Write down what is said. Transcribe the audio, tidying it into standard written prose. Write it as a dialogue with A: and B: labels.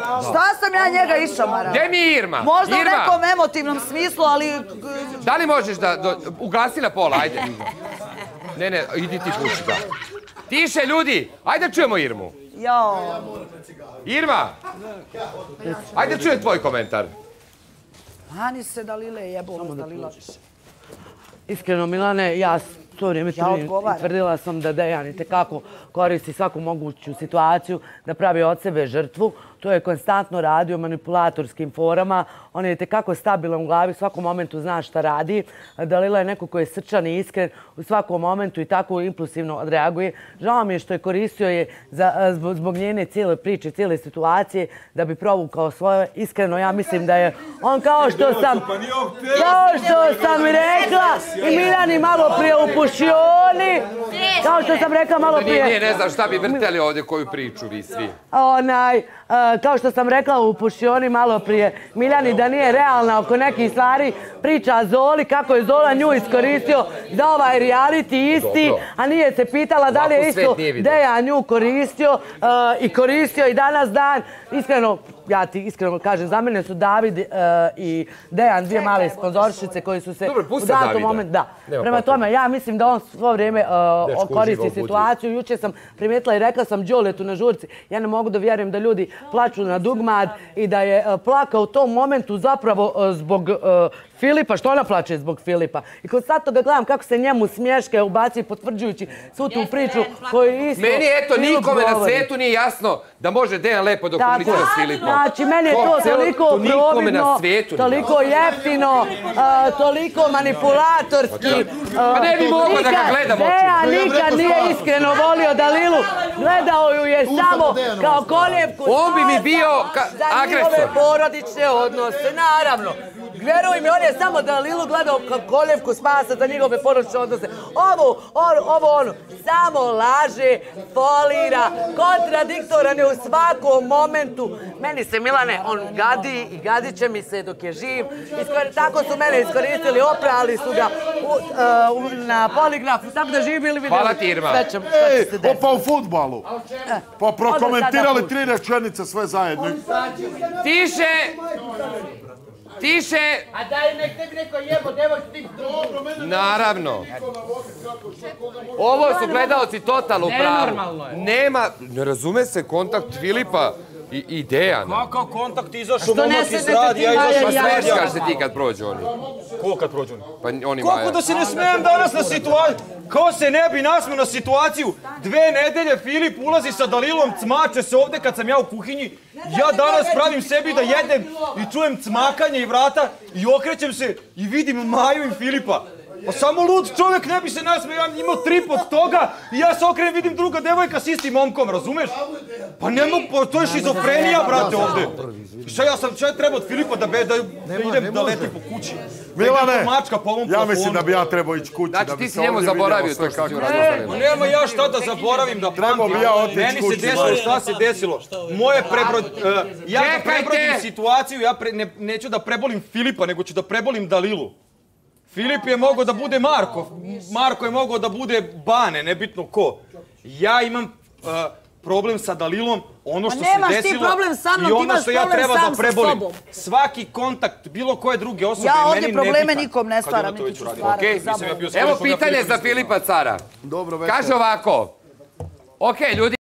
A: Šta sam ja njega išamara?
B: Gdje mi je Irma?
A: Možda u nekom emotivnom smislu, ali...
B: Da li možeš da... Ugasi na pola, ajde. Ne, idi ti puši da. Tiše, ljudi! Ajde čujemo Irmu.
A: Jao.
B: Irma! Ajde čujem tvoj komentar.
A: Mani se Dalile jebom, Dalila.
C: Iskreno, Milane, ja to vrijeme tvrdila sam da Dejan itekako koristi svaku moguću situaciju da pravi od sebe žrtvu. To je konstantno radio manipulatorskim forama. On je itekako stabilan u glavi, u svakom momentu zna šta radi. Dalila je neko koji je srčan i iskren u svakom momentu i tako impulsivno odreaguje. Žao mi je što je koristio je zbog njene cijele priče, cijele situacije da bi provukao svoje. Iskreno, ja mislim da je on kao što sam i rekla i Miljani malo prije u pušioni. Kao što sam rekla malo prije...
B: Ne znam šta bi vrteli ovdje koju priču vi svi.
C: Kao što sam rekla u pušioni malo prije Miljani da nije realna oko nekih stvari, priča Zoli kako je Zola nju iskoristio za ovaj reality isti, a nije se pitala da li je isto Dejan nju koristio i koristio i danas dan. Iskreno, ja ti iskreno kažem, za mene su David i Dejan dvije male sponzoršice koji su se u datom momentu... Da. Prema tome, ja mislim da on svo vrijeme koristi situaciju. Juče sam primijetila i rekla sam Đoletu na žurci, ja ne mogu da vjerujem da ljudi plaču na dugmad i da je plakao u tom momentu zapravo zbog Filipa, što ona plače zbog Filipa. I konstantno ga gledam kako se njemu smješke ubaci potvrđujući svu tu priču koju isto...
B: Meni eto nikome na svijetu nije jasno da može Dejan lepo da komunicira s Filipom.
C: Znači, meni je to toliko providno, toliko jeftino, toliko manipulatorski.
B: Pa ne bi mogao da ga gledam očima.
C: Dejan nikad nije iskreno volio Dalilu. Gledao ju je samo kao koljevku.
B: On bi mi bio agresor.
C: Za njihove porodične odnose, naravno. Vjeruj mi, on je samo Dalilu gledao kao koljevku spasa za njihove porodične odnose. Ovo ono, samo laže, folira, kontradiktoran je u svakom momentu. Meni se, Milane, on gadi i gadit će mi se dok je živ. Tako su mene iskoristili, oprali su ga na poligrafu, tako da živ bili vidjeli.
B: Hvala ti, Irma.
D: Pa u futbalu. Pa prokomentirali 3 rečenice sve zajedno.
B: Tiše! Tiše!
E: A daj nek tebi neko jebo, devojku ti...
B: Naravno. Ovo su gledalci totalno u pravu.
E: Nenormalno je.
B: Nema, ne razume se kontakt Filipa i Dejana.
F: Kakav kontakt, izašao momak iz radija, izašao iz radija.
B: Pa smeškaš se ti kad prođu oni.
F: Ko kad prođu oni?
B: Pa oni
F: Kako da se ne smijem danas na situaciju? Ko se ne bi nasmio na situaciju? 2 nedelje Filip ulazi sa Dalilom, cmače se ovdje kad sam ja u kuhinji. Ja danas pravim sebi da jedem i čujem cmakanje i vrata i okrećem se i vidim Maju i Filipa. Pa samo lud čovjek ne bi se nasmio, ja imao trip od toga i ja se okrenem vidim druga devojka s istim momkom, razumeš? Pa ne mogu, to je šizofrenija, brate, ovdje. Šta je treba od Filipa da idem da leti po kući?
D: Milane, ja mislim da bi ja trebao ići kući.
B: Znači ti si njemu zaboravio to što si uradio.
F: Nema ja šta da zaboravim, da pamtim. Meni se desilo šta se desilo. Ja da prebrodim situaciju, ja neću da prebolim Filipa, nego ću da prebolim Dalilu. Filip je mogao da bude Marko, Marko je mogao da bude Bane, nebitno ko. Ja imam problem sa Dalilom, ono što se desilo i ono što ja treba da prebolim. Svaki kontakt bilo koje druge osobe meni ne bitan.
A: Ja ovdje probleme nikom ne stvaram, niti ću stvarati.
B: Evo pitanje za Filipa Cara. Kaže ovako. Ok, ljudi.